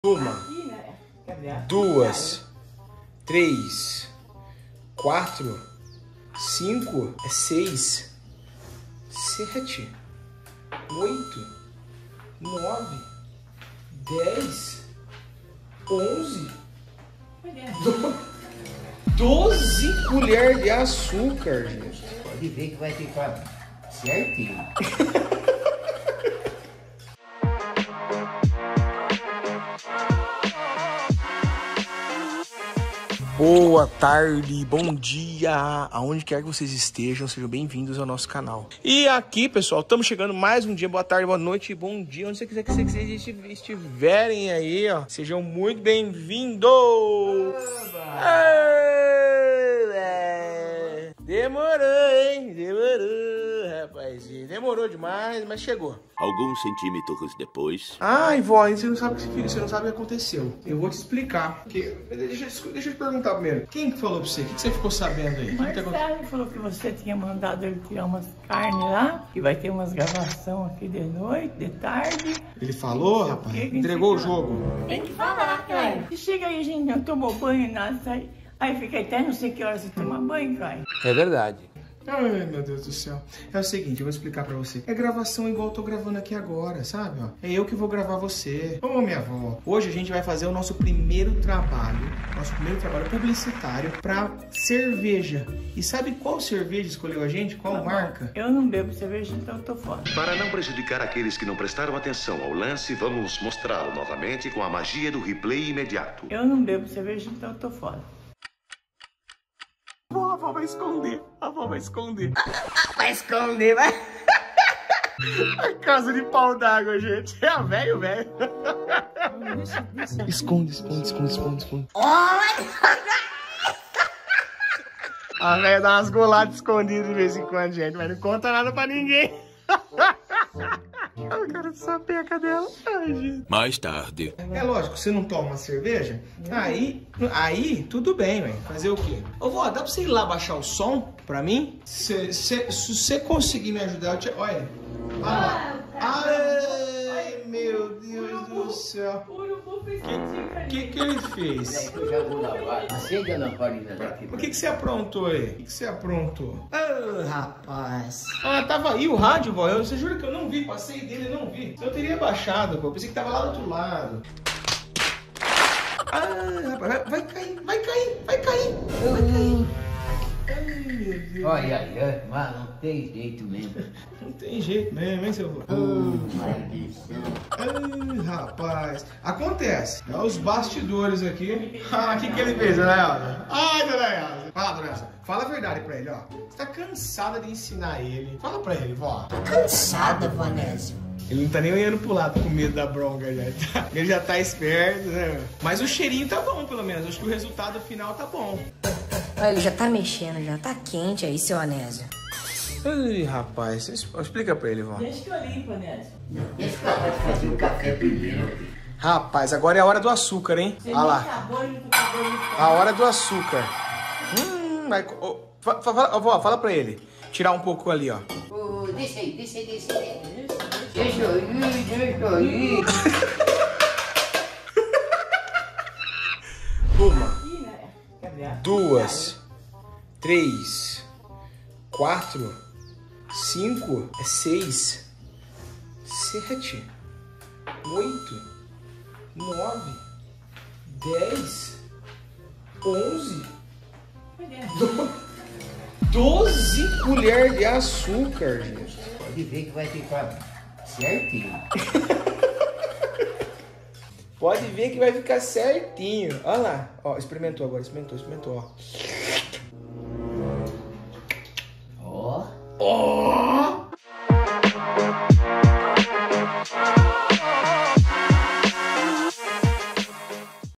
Uma, duas, três, quatro, cinco, seis, sete, oito, nove, 10, 11, 12 colheres de açúcar, gente. Pode ver que vai ficar certinho. Boa tarde, bom dia, aonde quer que vocês estejam, sejam bem-vindos ao nosso canal. E aqui, pessoal, estamos chegando mais um dia, boa tarde, boa noite, bom dia, onde você quiser que vocês estiverem aí, ó, sejam muito bem-vindos! Demorou, hein? Demorou, rapazinho, demorou demais, mas chegou. Alguns centímetros depois. Ai, vó, você não sabe o que aconteceu. Eu vou te explicar. Porque, deixa eu te perguntar primeiro. Quem que falou pra você? O que você ficou sabendo aí? Marcelo falou que você tinha mandado ele tirar umas carnes lá, que vai ter umas gravações aqui de noite, de tarde. Ele falou, rapaz? Entregou o jogo. Tem que falar, cara. E chega aí, a gente não tomou banho, nada, sai. Aí fica até não sei que horas você toma banho, cara. É verdade. Ai, meu Deus do céu. É o seguinte, eu vou explicar pra você. É gravação igual eu tô gravando aqui agora, sabe? Ó, é eu que vou gravar você. Ô, minha avó. Hoje a gente vai fazer o nosso primeiro trabalho publicitário pra cerveja. E sabe qual cerveja escolheu a gente? Qual marca? Eu não bebo cerveja, então eu tô fora. Para não prejudicar aqueles que não prestaram atenção ao lance, vamos mostrá-lo novamente com a magia do replay imediato. Eu não bebo cerveja, então eu tô fora. A avó vai esconder. A avó vai esconder. Vai esconder, vai. A casa de pau d'água, gente. É a velho. Esconde. A velha dá umas goladas escondidas de vez em quando, gente. Mas não conta nada pra ninguém. Eu quero saber a cadela. Ai, gente. Mais tarde. É lógico, você não toma uma cerveja? Aí tudo bem, velho. Fazer o quê? Ô, vó, dá pra você ir lá baixar o som pra mim? Se você conseguir me ajudar, eu te... Olha. Ai, meu Deus do céu. O que ele fez? Eu já vou lavar. Acende a lamparina daqui. O que você aprontou aí? O que você aprontou? Ô, rapaz. Ah, tava aí o rádio, vó. Você jura que eu não vi? Passei dele e não vi. Eu teria baixado, pô. Pensei que tava lá do outro lado. Ah, rapaz, vai cair. Ai, meu Deus. Olha, mas não tem jeito mesmo. Não tem jeito mesmo, hein, seu vô? Maldição. Ai, rapaz. Acontece. É os bastidores aqui. Ah, o que ele fez, dona Elza? Ai, dona Elza. Fala, dona Elza. Fala a verdade pra ele, ó. Você tá cansada de ensinar ele. Fala pra ele, vó. Tô cansada, Vanessa. Ele não tá nem olhando pro lado com medo da bronca já. Ele já tá esperto, né? Mas o cheirinho tá bom, pelo menos. Acho que o resultado final tá bom. Olha, ele já tá mexendo, já tá quente aí, seu Anésio. Ai, rapaz. Explica pra ele, vó. Deixa que eu limpo, Nésio. Deixa que ela vai fazer o café primeiro. Rapaz, agora é a hora do açúcar, hein? Olha lá. A hora do açúcar. Vai... Vó, fala pra ele. Tirar um pouco ali, ó. Deixa aí. Deixa aí. Uma, duas, três, quatro, cinco, seis, sete, oito, nove, 10, 11, 12 colheres de açúcar, gente. Pode ver que vai ficar certinho. Pode ver que vai ficar certinho. Olha lá. Ó, experimentou agora. Experimentou, ó. Ó. Ó,